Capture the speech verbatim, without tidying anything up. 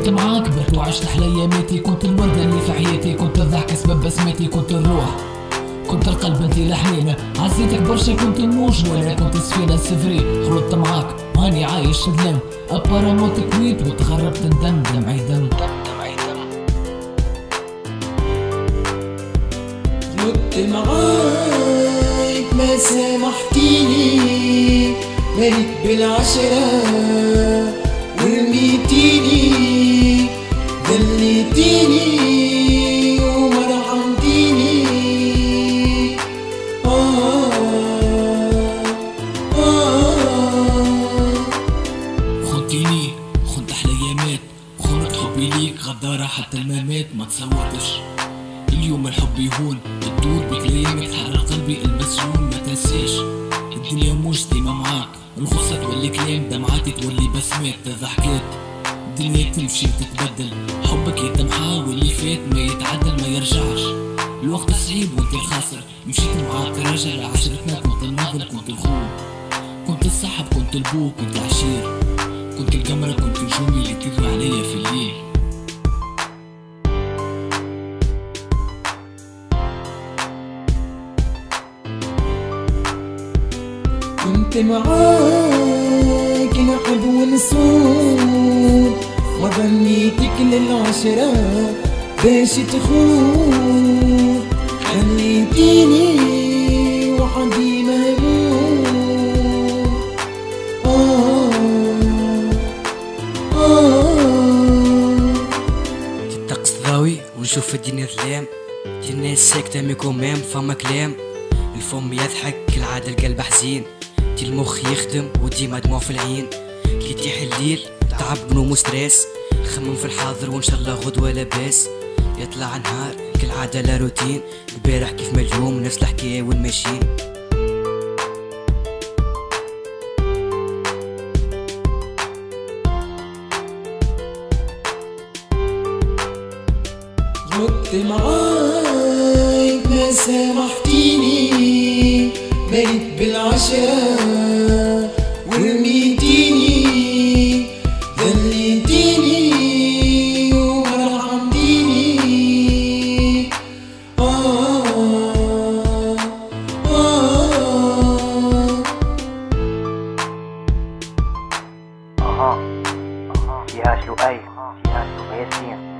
كنت معاك كبرت وعشت احلى اياماتي، كنت الوردة اللي في حياتي، كنت الضحك سبب بسماتي، كنت الروح، كنت القلب انتي الحنينة، عزيتك برشا كنت الموج ولا كنت سفينة سفري، خلطت معاك هاني عايش ندلم، ابارا موت كويت وتغربت ندم، دمعي دم دمعي دم. مت معاك ما سامحتيني، مالك بالعشرة ورميتيني، دليتيني وما رحمتيني. آه آه خنتيني، خنت احلى ايامات، خنت حبي ليك غدارة حتى الممات، ما تصورتش اليوم الحب يهون، تدور بكلامك تحرر قلبي المسجون، ما تنساش الدنيا مش ديما معاك، الخصة تولي كلام، دمعاتي تولي بسمات، ضحكات الدنيا تمشي وتتبدل، حبك يتمحى واللي فات ما يتعدل ما يرجعش، الوقت صعيب وانت الخاسر، مشيت معاك راجل عشرتنا، كنت الناظر كنت الخوف، كنت الصاحب كنت البو كنت العشير، كنت القمرة كنت نجومي اللي تغلى عليا في الليل. كنت معاك نحب ونسود، ما ظنيتك للعشرة باش تخون، خليتيني وحدي مهموم. آه آه الطقس ضاوي ونشوف الدنيا ظلام، الناس ساكتة ميكون مام فما كلام، الفم يضحك كالعادة القلب حزين، دي المخ يخدم وديما دموع في العين، كي يتيح الليل تعب نوم وستريس، نخمم في الحاضر وان شاء الله غدوة لاباس، يطلع نهار كالعادة لا روتين، البارح كيف ما اليوم نفس الحكاية وين ماشيين. مت معاك ما سامحتيني، مالك بالعشرة ورميتيني، دليتيني وما رحمتيني. آه آه أها أها فيها شلوقي، فيها شلوقي ياسين.